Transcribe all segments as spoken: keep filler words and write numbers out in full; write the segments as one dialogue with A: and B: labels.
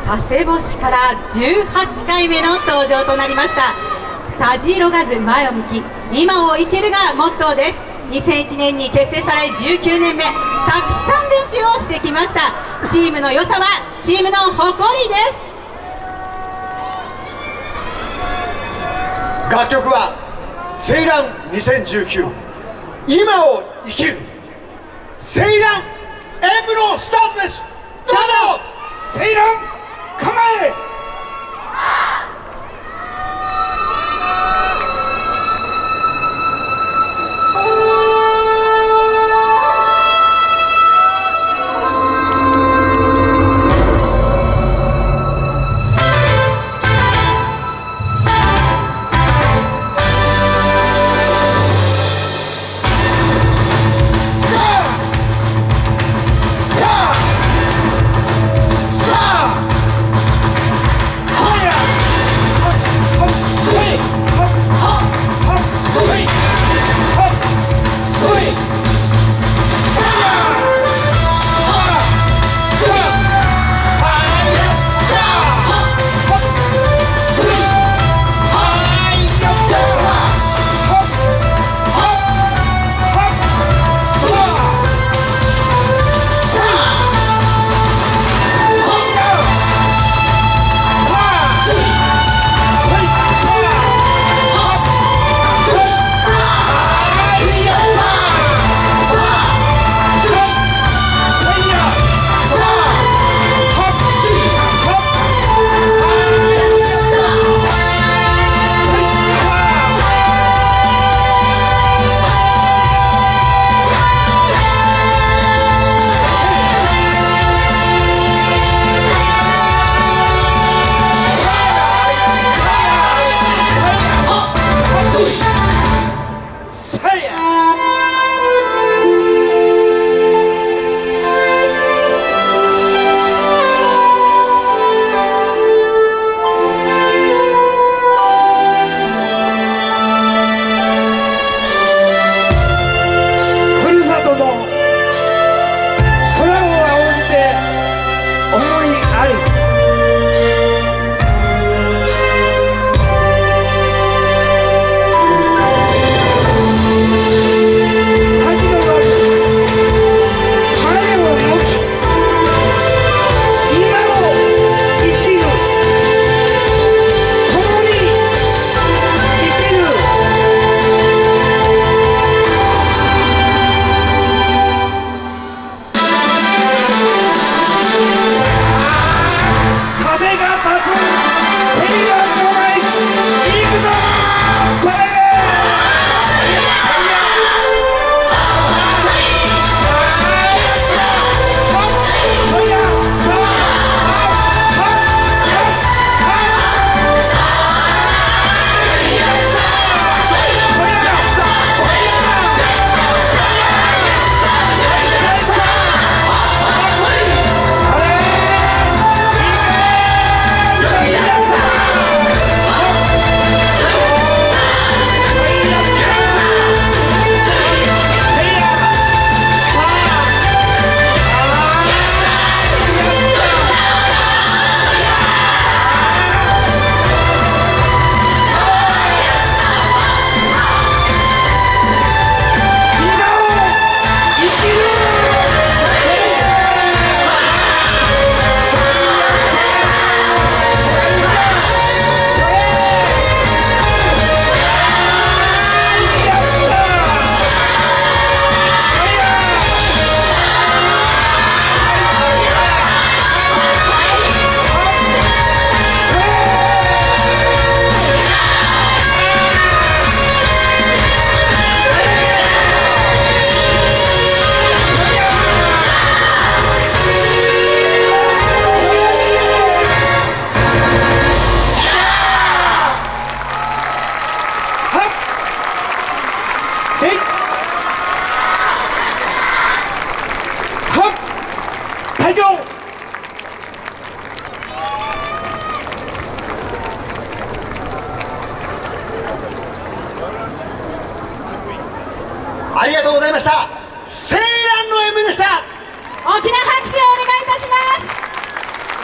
A: 佐世保市からじゅうはちかいめの登場となりました。たじろがず前を向き、今を生きるがモットーです。にせんいちねんに結成されじゅうきゅうねんめ、たくさん練習をしてきました。チームの良さはチームの誇りです。
B: 楽曲はセイランにせんじゅうきゅう、今を生きるセイラン演舞のスタートです。どうぞ。セイラン構え。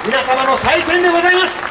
B: 皆様の祭典でございます。